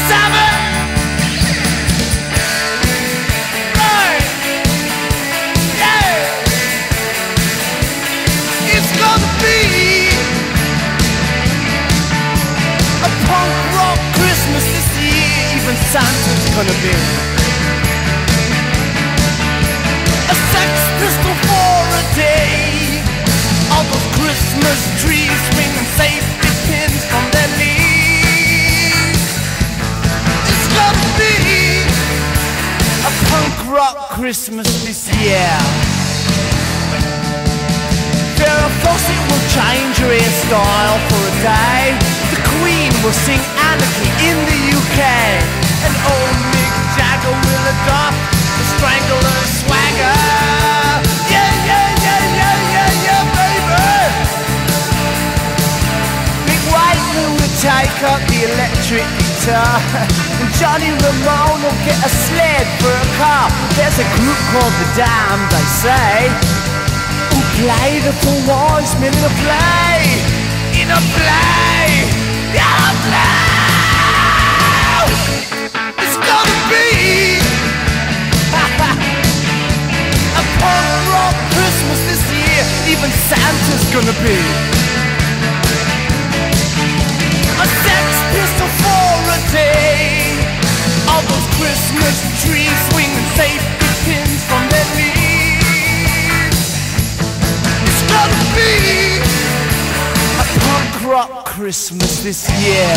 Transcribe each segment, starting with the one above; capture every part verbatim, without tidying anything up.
Sabbath. Right. Yeah. It's gonna be a punk rock Christmas this year. Even Santa's gonna be a Sex Pistol for a day. All those Christmas trees swinging safety pins from their leaves. It's gonna be a punk rock Christmas this year. Farrah Fawcett will change her hairstyle for a day. The Queen will sing Anarchy in the U K. And old Mick Jagger will adopt the Strangler swagger. Yeah, yeah, yeah, yeah, yeah, yeah, baby. Mick Whiteley will take up the electric guitar. And Johnny Ramone will get a sled for a car. There's a group called The Damned, they say, who play the four wise men in a play. In a play. In a play. It's gonna be a punk rock Christmas this year. Even Santa's gonna be a Sex Pistol for a day. All those Christmas trees swinging safety pins from their leaves. It's gonna be a punk rock Christmas this year.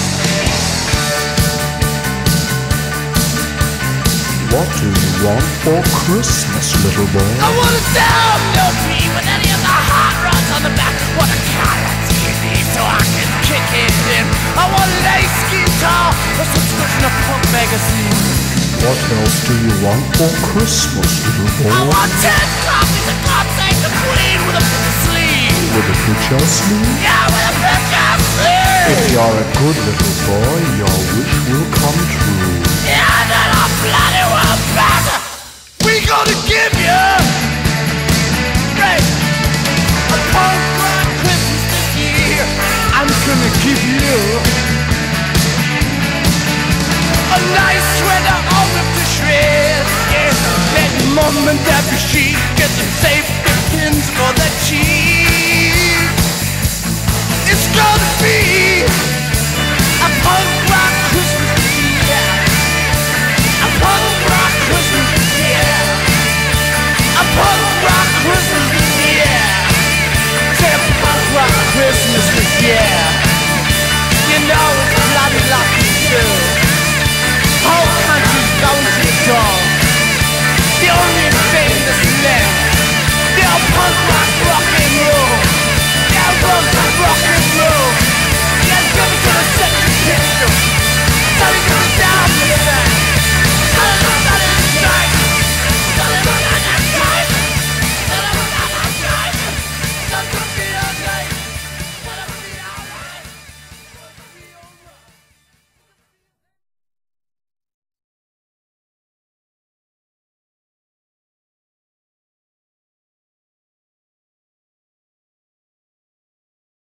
What do you want for Christmas, little boy? I want a down no tree with any of the hot rods on the back. Want a color T V so I can kick it in. I want an ace guitar, a subscription to punk magazine. What else do you want for Christmas, little boy? I want ten copies of God Save the Queen with a picture sleeve. With a picture sleeve? Yeah, with a picture sleeve. If you're a good little boy, your wish will come true. Yeah, then I'm bloody well better. We gonna give you right, a punk rock Christmas this year. I'm gonna give you a nice sweater all ripped to shreds. Yeah, let mom and dad be chic, get some safety pins for the cheap. It's gonna be